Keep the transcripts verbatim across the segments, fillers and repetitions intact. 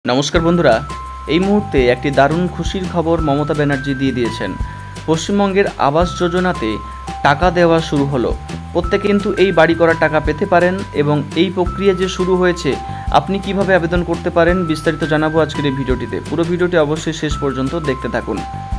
নমস্কার বন্ধুরা, এই মুহূর্তে একটি দারুণ খুশির খবর মমতা ব্যানার্জি দিয়ে দিয়েছেন। পশ্চিমবঙ্গের আবাস যোজনাতে টাকা দেওয়া শুরু হলো। প্রত্যেকে কিন্তু এই বাড়ি করার টাকা পেতে পারেন এবং এই প্রক্রিয়া যে শুরু হয়েছে, আপনি কিভাবে আবেদন করতে পারেন বিস্তারিত জানাবো আজকের এই ভিডিওটিতে। পুরো ভিডিওটি অবশ্যই শেষ পর্যন্ত দেখতে থাকুন।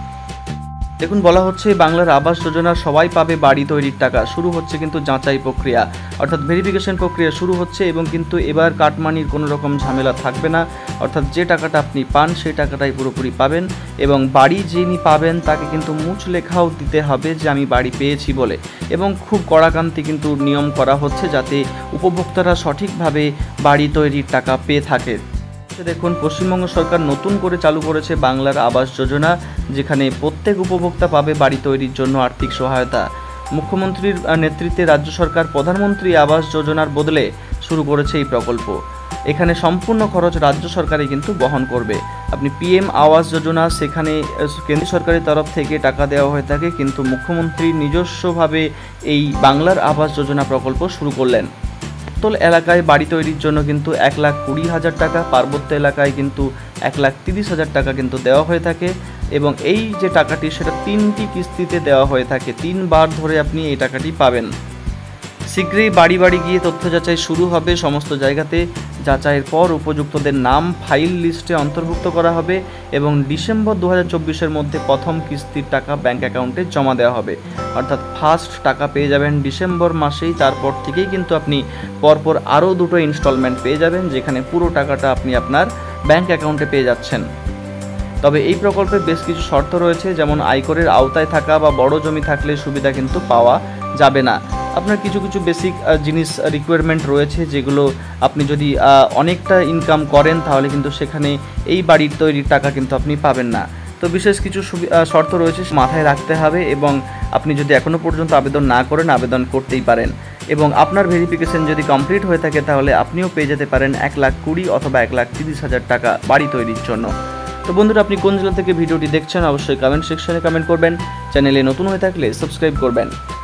দেখুন, বলা হচ্ছে বাংলার আবাস যোজনা সবাই পাবে বাড়ি তৈরির টাকা। শুরু হচ্ছে কিন্তু যাচাই প্রক্রিয়া, অর্থাৎ ভেরিফিকেশন প্রক্রিয়া শুরু হচ্ছে এবং কিন্তু এবার কাটমানির কোনো রকম ঝামেলা থাকবে না। অর্থাৎ যে টাকাটা আপনি পান সেই টাকাটাই পুরোপুরি পাবেন এবং বাড়ি যিনি পাবেন তাকে কিন্তু মুচ লেখাও দিতে হবে যে আমি বাড়ি পেয়েছি বলে। এবং খুব কড়াকান্তি কিন্তু নিয়ম করা হচ্ছে যাতে উপভোক্তারা সঠিকভাবে বাড়ি তৈরির টাকা পেয়ে থাকে। দেখুন, পশ্চিমবঙ্গ সরকার নতুন করে চালু করেছে বাংলার আবাস যোজনা, যেখানে প্রত্যেক উপভোক্তা পাবে বাড়ি তৈরির জন্য আর্থিক সহায়তা। মুখ্যমন্ত্রীর নেতৃত্বে রাজ্য সরকার প্রধানমন্ত্রী আবাস যোজনার বদলে শুরু করেছে এই প্রকল্প। এখানে সম্পূর্ণ খরচ রাজ্য সরকারই কিন্তু বহন করবে। আপনি পিএম আবাস যোজনা, সেখানে কেন্দ্র সরকারের তরফ থেকে টাকা দেওয়া হয়ে থাকে, কিন্তু মুখ্যমন্ত্রী নিজস্বভাবে এই বাংলার আবাস যোজনা প্রকল্প শুরু করলেন। সমতল এলাকায় বাড়ি তৈরির জন্য কিন্তু এক লাখ কুড়ি হাজার টাকা, পার্বত্য এলাকায় কিন্তু এক লাখ তিরিশ হাজার টাকা কিন্তু দেওয়া হয়ে থাকে এবং এই যে টাকাটি সেটা তিনটি কিস্তিতে দেওয়া হয়ে থাকে। তিনবার ধরে আপনি এই টাকাটি পাবেন। শীঘ্রই বাড়ি বাড়ি গিয়ে তথ্য যাচাই শুরু হবে। সমস্ত জায়গাতে যাচাইয়ের পর উপযুক্তদের নাম ফাইল লিস্টে অন্তর্ভুক্ত করা হবে এবং ডিসেম্বর দু হাজার চব্বিশের মধ্যে প্রথম কিস্তির টাকা ব্যাঙ্ক অ্যাকাউন্টে জমা দেওয়া হবে। অর্থাৎ ফার্স্ট টাকা পেয়ে যাবেন ডিসেম্বর মাসেই, তারপর থেকেই কিন্তু আপনি পরপর আরও দুটো ইনস্টলমেন্ট পেয়ে যাবেন, যেখানে পুরো টাকাটা আপনি আপনার ব্যাঙ্ক অ্যাকাউন্টে পেয়ে যাচ্ছেন। তবে এই প্রকল্পে বেশ কিছু শর্ত রয়েছে, যেমন আয়করের আওতায় থাকা বা বড় জমি থাকলে সুবিধা কিন্তু পাওয়া যাবে না। আপনার কিছু কিছু বেসিক জিনিস রিকোয়ারমেন্ট রয়েছে, যেগুলো আপনি যদি অনেকটা ইনকাম করেন তাহলে কিন্তু সেখানে এই বাড়ির তৈরির টাকা কিন্তু আপনি পাবেন না। তো বিশেষ কিছু শর্ত রয়েছে মাথায় রাখতে হবে এবং আপনি যদি এখনও পর্যন্ত আবেদন না করেন আবেদন করতেই পারেন এবং আপনার ভেরিফিকেশন যদি কমপ্লিট হয়ে থাকে তাহলে আপনিও পেয়ে যেতে পারেন এক লাখ কুড়ি অথবা এক লাখ তিরিশ হাজার টাকা বাড়ি তৈরির জন্য। তো বন্ধুরা, আপনি কোন জেলা থেকে ভিডিওটি দেখছেন অবশ্যই কমেন্ট সেকশনে কমেন্ট করবেন। চ্যানেলে নতুন হয়ে থাকলে সাবস্ক্রাইব করবেন।